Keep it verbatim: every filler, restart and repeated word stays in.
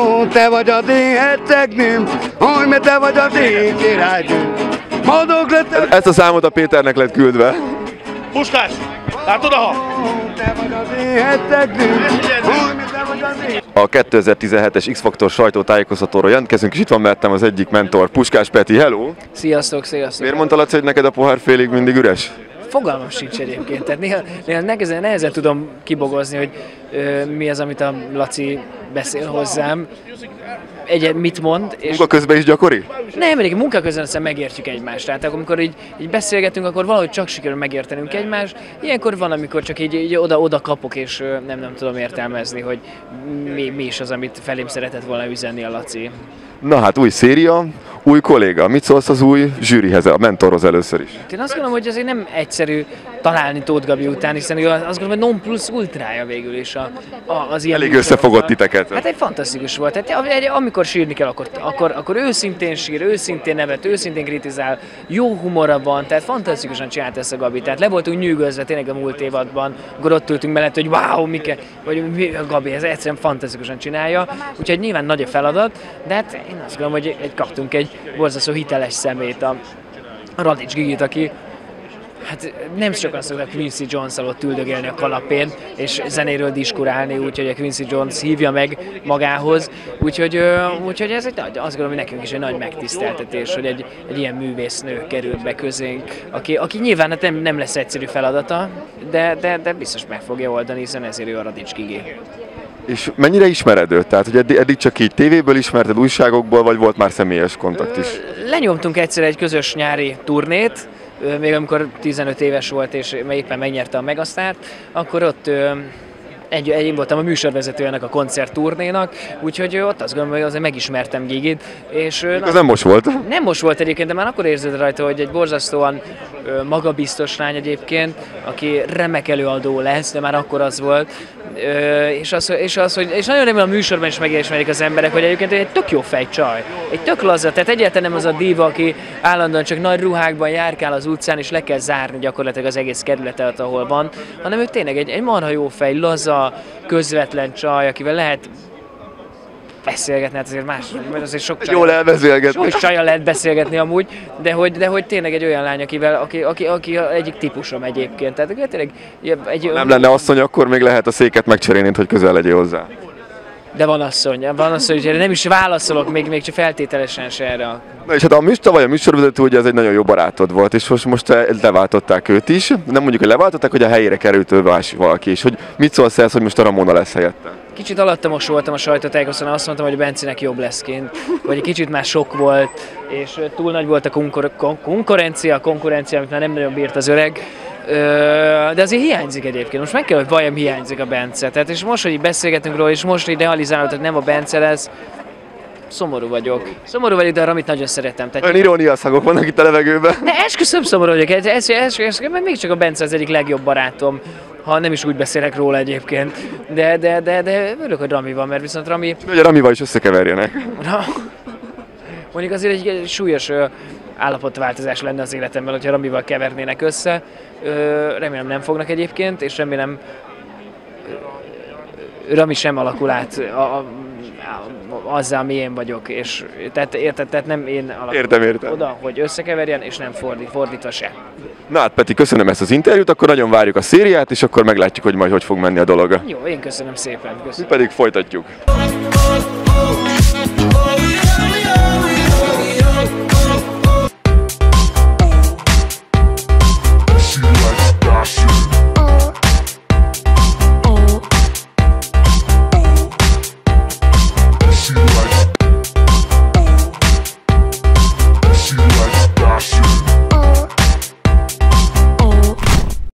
Ó, te vagy a déhercegnőm, hogy mert te vagy a dékirálynőm. Boldog lettem. Ezt a számot a Péternek lett küldve. Puskás! Látod a Te vagy a déhercegnőm, hogy mert te vagy a dékirálynőm. A kétezer-tizenhetes X-Faktor sajtótájékoztatóra jelentkezünk, és itt van mellettem az egyik mentor, Puskás Peti. Hello! Sziasztok, sziasztok! Miért mondta Laci, hogy neked a pohár félig mindig üres? Fogalmam sincs egyébként, tehát néha, néha nehezen, nehezen tudom kibogozni, hogy ö, mi az, amit a Laci beszél hozzám, egy, mit mond. És Munka közben is gyakori? nem, egyébként munka közben aztán megértjük egymást, tehát amikor így, így beszélgetünk, akkor valahogy csak sikerül megértenünk egymást. Ilyenkor van, amikor csak így, így oda-oda kapok, és ö, nem, nem tudom értelmezni, hogy mi, mi is az, amit felém szeretett volna üzenni a Laci. Na hát új széria, új kolléga. Mit szólsz az új zsűrihez, a mentorhoz először is? Én azt gondolom, hogy azért nem egyszerű találni Tóth Gabi után, hiszen ő azt gondolom, hogy non plus ultrája végül is a, a, az ilyen Elég összefogott titeket. Hát egy fantasztikus volt. Tehát, egy, amikor sírni kell, akkor, akkor, akkor őszintén sír, őszintén nevet, őszintén kritizál, jó humora van, tehát fantasztikusan csinált ezt a Gabi. Tehát le voltunk nyűgözve tényleg a múlt évadban, akkor ott ültünk mellett, hogy wow, Mike, vagy mi a Gabi, ez egyszerűen fantasztikusan csinálja. Úgyhogy nyilván nagy a feladat, de hát én azt gondolom, hogy egy, kaptunk egy borzasztó hiteles szemét, a Radics Gigit, aki hát nem sokan szoktak Quincy Jones-szal ott üldögélni a kanapén, és zenéről diskurálni, úgyhogy a Quincy Jones hívja meg magához. Úgyhogy, úgyhogy ez egy nagy, azt gondolom, hogy nekünk is egy nagy megtiszteltetés, hogy egy, egy ilyen művésznő került be közénk, aki, aki nyilván hát nem, nem lesz egyszerű feladata, de, de, de biztos meg fogja oldani, hiszen ezért ő a Radics Gigi. És mennyire ismered őt? Tehát, hogy eddig, eddig csak így tévéből ismerted, újságokból, vagy volt már személyes kontakt is? Lenyomtunk egyszer egy közös nyári turnét, még amikor tizenöt éves volt, és éppen megnyerte a Megasztárt, akkor ott egy, egy, én voltam a műsorvezető ennek a koncertturnénak, úgyhogy ott azt gondolom, hogy azért megismertem Gigit. És, na, ez nem most volt? Nem most volt egyébként, de már akkor érzed rajta, hogy egy borzasztóan magabiztos lány egyébként, aki remek előadó lesz, de már akkor az volt. És, az, és, az, hogy, és nagyon remélem a műsorban is megismerik az emberek, hogy egyébként egy tök jó fejcsaj, egy tök laza, tehát egyáltalán nem az a díva, aki állandóan csak nagy ruhákban járkál az utcán, és le kell zárni gyakorlatilag az egész kerületet, ahol van, hanem ő tényleg egy, egy marha jó fej, laza, közvetlen csaj, akivel lehet beszélgetni, hát azért más, azért sok csaj, jól elbeszélgetni. Sok csajjal lehet beszélgetni amúgy, de hogy, de hogy tényleg egy olyan lány, akivel, aki, aki, aki egyik típusom egyébként. Tehát tényleg egy, ha nem lenne asszony, akkor még lehet a széket megcserélni, hogy közel legyél hozzá. De van asszony, van asszony, hogy nem is válaszolok még, még csak feltételesen se erre. Na és hát a műsor, vagy a műsorvezető, ugye ez egy nagyon jó barátod volt, és most, most leváltották őt is. Nem mondjuk, hogy leváltották, hogy a helyére került ő valaki, és hogy mit szólsz ehhez, hogy most a Ramona lesz helyette? Kicsit alattamos voltam a sajtótájékoztatón, azt mondtam, hogy Bencinek jobb lesz kint, vagy egy kicsit már sok volt, és túl nagy volt a konkur konkurencia, konkurencia, amit már nem nagyon bírt az öreg. De azért hiányzik egyébként, most meg kell, hogy valami hiányzik a Bence. Tehát és most, hogy így beszélgetünk róla, és most idealizálod, hogy nem a Bence lesz, szomorú vagyok. Szomorú vagyok, de a Ramit nagyon szeretem. Tehát olyan iróniaszagok vannak itt a levegőben. Ne, esküszöm, szomorú vagyok, ez, ez, ez, ez, mert még csak a Bence az egyik legjobb barátom, ha nem is úgy beszélek róla egyébként. De, de, de, de örülök, hogy Rami van, mert viszont Rami... Hogy a Ramival is összekeverjenek. Mondjuk azért egy súlyos állapotváltozás lenne az életemben, hogyha Ramival kevernének össze. Remélem nem fognak egyébként, és remélem Rami sem alakul át a, a, azzal, ami én vagyok. És, tehát, érted, tehát nem én alakulok értem, értem. oda, hogy összekeverjen, és nem fordít, fordítva se. Na hát Peti, köszönöm ezt az interjút, akkor nagyon várjuk a szériát, és akkor meglátjuk, hogy majd hogy fog menni a dolog. Jó, én köszönöm szépen. Köszönöm. Mi pedig folytatjuk.